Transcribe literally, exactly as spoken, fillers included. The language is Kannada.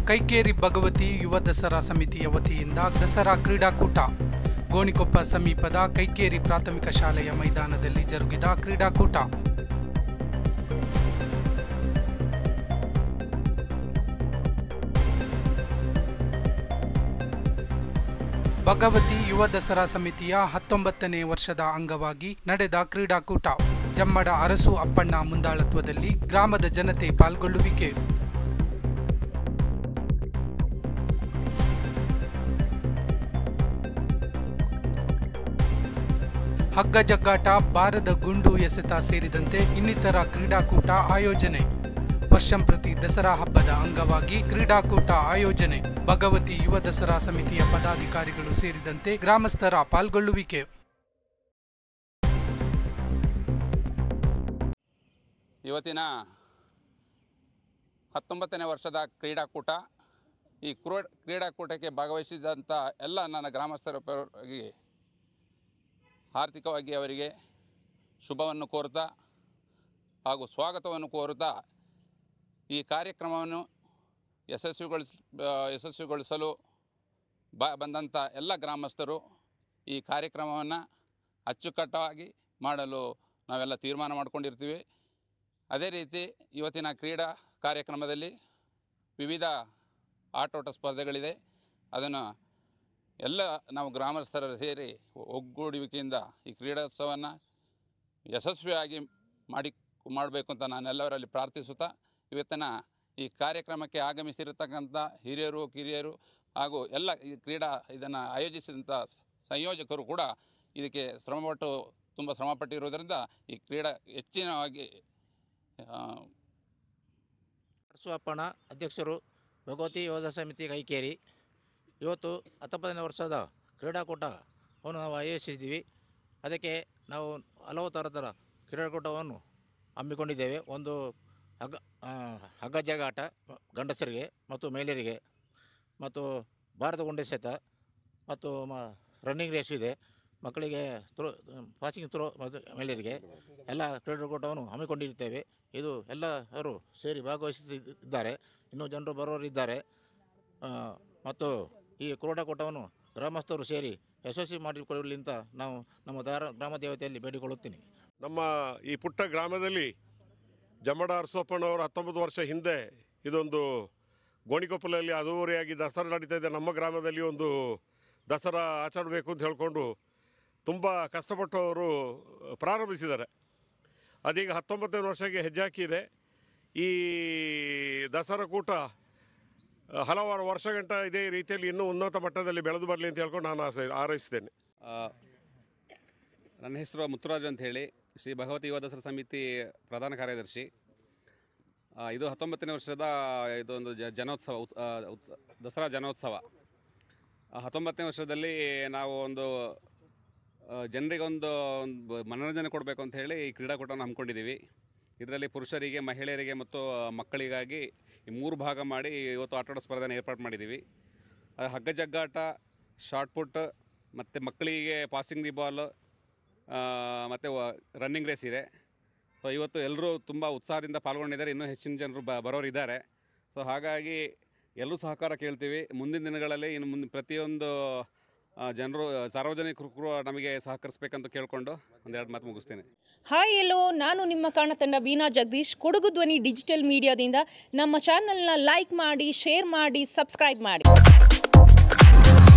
ಕೈಕೇರಿ ಭಗವತಿ ಯುವ ದಸರಾ ಸಮಿತಿಯ ವತಿಯಿಂದ ದಸರಾ ಕ್ರೀಡಾಕೂಟ ಗೋಣಿಕೊಪ್ಪ ಸಮೀಪದ ಕೈಕೇರಿ ಪ್ರಾಥಮಿಕ ಶಾಲೆಯ ಮೈದಾನದಲ್ಲಿ ಜರುಗಿದ ಕ್ರೀಡಾಕೂಟ. ಭಗವತಿ ಯುವ ದಸರಾ ಸಮಿತಿಯ ಹತ್ತೊಂಬತ್ತನೇ ವರ್ಷದ ಅಂಗವಾಗಿ ನಡೆದ ಕ್ರೀಡಾಕೂಟ. ಜಮ್ಮಡ ಅರಸು ಅಪ್ಪಣ್ಣ ಮುಂದಾಳತ್ವದಲ್ಲಿ ಗ್ರಾಮದ ಜನತೆ ಪಾಲ್ಗೊಳ್ಳುವಿಕೆ. ಹಗ್ಗ ಜಗ್ಗಾಟ, ಬಾರದ ಗುಂಡು ಎಸೆತ ಸೇರಿದಂತೆ ಇನ್ನಿತರ ಕ್ರೀಡಾಕೂಟ ಆಯೋಜನೆ. ವರ್ಷಂಪ್ರತಿ ದಸರಾ ಹಬ್ಬದ ಅಂಗವಾಗಿ ಕ್ರೀಡಾಕೂಟ ಆಯೋಜನೆ. ಭಗವತಿ ಯುವ ದಸರಾ ಸಮಿತಿಯ ಪದಾಧಿಕಾರಿಗಳು ಸೇರಿದಂತೆ ಗ್ರಾಮಸ್ಥರ ಪಾಲ್ಗೊಳ್ಳುವಿಕೆ. ಇವತ್ತಿನ ಹತ್ತೊಂಬತ್ತನೇ ವರ್ಷದ ಕ್ರೀಡಾಕೂಟ. ಈ ಕ್ರೀಡಾಕೂಟಕ್ಕೆ ಭಾಗವಹಿಸಿದಂಥ ಎಲ್ಲ ನನ್ನ ಗ್ರಾಮಸ್ಥರ ಪರವಾಗಿ ಆರ್ಥಿಕವಾಗಿ ಅವರಿಗೆ ಶುಭವನ್ನು ಕೋರುತ್ತಾ ಹಾಗೂ ಸ್ವಾಗತವನ್ನು ಕೋರುತ್ತಾ ಈ ಕಾರ್ಯಕ್ರಮವನ್ನು ಯಶಸ್ವಿಗೊಳಿಸ ಯಶಸ್ವಿಗೊಳಿಸಲು ಬ ಬಂದಂಥ ಎಲ್ಲ ಗ್ರಾಮಸ್ಥರು ಈ ಕಾರ್ಯಕ್ರಮವನ್ನು ಅಚ್ಚುಕಟ್ಟಾಗಿ ಮಾಡಲು ನಾವೆಲ್ಲ ತೀರ್ಮಾನ ಮಾಡಿಕೊಂಡಿರ್ತೀವಿ. ಅದೇ ರೀತಿ ಇವತ್ತಿನ ಕ್ರೀಡಾ ಕಾರ್ಯಕ್ರಮದಲ್ಲಿ ವಿವಿಧ ಆಟೋಟ ಸ್ಪರ್ಧೆಗಳಿದೆ. ಅದನ್ನು ಎಲ್ಲ ನಾವು ಗ್ರಾಮಸ್ಥರ ಸೇರಿ ಒಗ್ಗೂಡುವಿಕೆಯಿಂದ ಈ ಕ್ರೀಡೋತ್ಸವವನ್ನು ಯಶಸ್ವಿಯಾಗಿ ಮಾಡಿ ಮಾಡಬೇಕು ಅಂತ ನಾನೆಲ್ಲವರಲ್ಲಿ ಪ್ರಾರ್ಥಿಸುತ್ತಾ ಇವತ್ತಿನ ಈ ಕಾರ್ಯಕ್ರಮಕ್ಕೆ ಆಗಮಿಸಿರತಕ್ಕಂಥ ಹಿರಿಯರು ಕಿರಿಯರು ಹಾಗೂ ಎಲ್ಲ ಈ ಕ್ರೀಡಾ ಇದನ್ನು ಆಯೋಜಿಸಿದಂಥ ಸಂಯೋಜಕರು ಕೂಡ ಇದಕ್ಕೆ ಶ್ರಮಪಟ್ಟು ತುಂಬ ಶ್ರಮಪಟ್ಟಿರುವುದರಿಂದ ಈ ಕ್ರೀಡಾ ಹೆಚ್ಚಿನವಾಗಿ ಅರಸು ಅಪ್ಪಣ್ಣ ಅಧ್ಯಕ್ಷರು, ಭಗವತಿ ಯುವ ಸಮಿತಿ ಕೈಕೇರಿ. ಇವತ್ತು ಹತ್ತೊಂಬತ್ತನೇ ವರ್ಷದ ಕ್ರೀಡಾಕೂಟವನ್ನು ನಾವು ಆಯೋಜಿಸಿದ್ದೀವಿ. ಅದಕ್ಕೆ ನಾವು ಹಲವು ಥರದ ಕ್ರೀಡಾಕೂಟವನ್ನು ಹಮ್ಮಿಕೊಂಡಿದ್ದೇವೆ. ಒಂದು ಹಗ್ಗ ಹಗ್ಗ ಜಗಾಟ ಗಂಡಸರಿಗೆ ಮತ್ತು ಮಹಿಳೆಯರಿಗೆ, ಮತ್ತು ಭಾರತ ಗುಂಡೆಸೆತ ಮತ್ತು ಮ ರನ್ನಿಂಗ್ ರೇಸ್ ಇದೆ. ಮಕ್ಕಳಿಗೆ ಥ್ರೋ ಪಾಸಿಂಗ್ ಥ್ರೋ ಮತ್ತು ಮಹಿಳೆಯರಿಗೆ ಎಲ್ಲ ಕ್ರೀಡಾಕೂಟವನ್ನು ಹಮ್ಮಿಕೊಂಡಿರ್ತೇವೆ. ಇದು ಎಲ್ಲರೂ ಸೇರಿ ಭಾಗವಹಿಸುತ್ತಿದ್ದಾರೆ. ಇನ್ನೂ ಜನರು ಬರೋರಿದ್ದಾರೆ. ಮತ್ತು ಈ ಕ್ರೀಡಾಕೂಟವನ್ನು ಗ್ರಾಮಸ್ಥರು ಸೇರಿ ಯಶಸ್ವಿ ಮಾಡಿಕೊಳ್ಳಲಿ ಅಂತ ನಾವು ನಮ್ಮ ದಾರ ಗ್ರಾಮ ದೇವತೆಯಲ್ಲಿ ಬೇಡಿಕೊಳ್ಳುತ್ತೀನಿ. ನಮ್ಮ ಈ ಪುಟ್ಟ ಗ್ರಾಮದಲ್ಲಿ ಜಮ್ಮಡ ಅರಸಪ್ಪನವರು ಹತ್ತೊಂಬತ್ತು ವರ್ಷ ಹಿಂದೆ ಇದೊಂದು ಗೋಣಿಕೊಪ್ಪಲಲ್ಲಿ ಅದ್ದೂರಿಯಾಗಿ ದಸರಾ ನಡೀತಾ ಇದೆ. ನಮ್ಮ ಗ್ರಾಮದಲ್ಲಿ ಒಂದು ದಸರಾ ಆಚರಿಸಬೇಕು ಅಂತ ಹೇಳಿಕೊಂಡು ತುಂಬ ಕಷ್ಟಪಟ್ಟು ಅವರು ಪ್ರಾರಂಭಿಸಿದ್ದಾರೆ. ಅದೀಗ ಹತ್ತೊಂಬತ್ತನೇ ವರ್ಷಕ್ಕೆ ಹೆಜ್ಜೆ ಹಾಕಿದೆ. ಈ ದಸರಾ ಕೂಟ ಹಲವಾರು ವರ್ಷಗಂಟ ಇದೇ ರೀತಿಯಲ್ಲಿ ಇನ್ನೂ ಉನ್ನತ ಮಟ್ಟದಲ್ಲಿ ಬೆಳೆದು ಬರಲಿ ಅಂತ ಹೇಳ್ಕೊಂಡು ನಾನು ಆಸೆ ಹಾರೈಸ್ತೇನೆ. ನನ್ನ ಹೆಸರು ಮುತ್ತುರಾಜು ಅಂತ ಹೇಳಿ, ಶ್ರೀ ಭಗವತಿ ಯುವ ದಸರಾ ಸಮಿತಿ ಪ್ರಧಾನ ಕಾರ್ಯದರ್ಶಿ. ಇದು ಹತ್ತೊಂಬತ್ತನೇ ವರ್ಷದ ಇದೊಂದು ಜನೋತ್ಸವ, ದಸರಾ ಜನೋತ್ಸವ. ಹತ್ತೊಂಬತ್ತನೇ ವರ್ಷದಲ್ಲಿ ನಾವು ಒಂದು ಜನರಿಗೊಂದು ಒಂದು ಮನೋರಂಜನೆ ಕೊಡಬೇಕು ಅಂತ ಹೇಳಿ ಈ ಕ್ರೀಡಾಕೂಟವನ್ನು ಹಮ್ಮಿಕೊಂಡಿದ್ದೀವಿ. ಇದರಲ್ಲಿ ಪುರುಷರಿಗೆ, ಮಹಿಳೆಯರಿಗೆ ಮತ್ತು ಮಕ್ಕಳಿಗಾಗಿ ಈ ಮೂರು ಭಾಗ ಮಾಡಿ ಇವತ್ತು ಆಟೋಟ ಸ್ಪರ್ಧೆನ ಏರ್ಪಾಡು ಮಾಡಿದ್ದೀವಿ. ಹಗ್ಗ ಜಗ್ಗಾಟ, ಶಾರ್ಟ್ ಪುಟ್ ಮತ್ತು ಮಕ್ಕಳಿಗೆ ಪಾಸಿಂಗ್ ದಿ ಬಾಲ್ ಮತ್ತು ರನ್ನಿಂಗ್ ರೇಸ್ ಇದೆ. ಸೊ ಇವತ್ತು ಎಲ್ಲರೂ ತುಂಬ ಉತ್ಸಾಹದಿಂದ ಪಾಲ್ಗೊಂಡಿದ್ದಾರೆ. ಇನ್ನೂ ಹೆಚ್ಚಿನ ಜನರು ಬ ಬರೋರಿದ್ದಾರೆ. ಸೊ ಹಾಗಾಗಿ ಎಲ್ಲರೂ ಸಹಕಾರ ಕೇಳ್ತೀವಿ. ಮುಂದಿನ ದಿನಗಳಲ್ಲಿ ಇನ್ನು ಮುಂದೆ ಪ್ರತಿಯೊಂದು ಜನರು, ಸಾರ್ವಜನಿಕರು ನಮಗೆ ಸಹಕರಿಸಬೇಕಂತ ಕೇಳಿಕೊಂಡು ಒಂದೆರಡು ಮಾತು ಮುಗಿಸ್ತೇನೆ. ಹಾಯ್ ಎಲ್ಲೋ, ನಾನು ನಿಮ್ಮ ಕಾಣತಂಡ ಬೀನಾ ಜಗದೀಶ್, ಕೊಡಗು ಧ್ವನಿ ಡಿಜಿಟಲ್ ಮೀಡಿಯಾದಿಂದ. ನಮ್ಮ ಚಾನಲ್ನ ಲೈಕ್ ಮಾಡಿ, ಶೇರ್ ಮಾಡಿ, ಸಬ್ಸ್ಕ್ರೈಬ್ ಮಾಡಿ.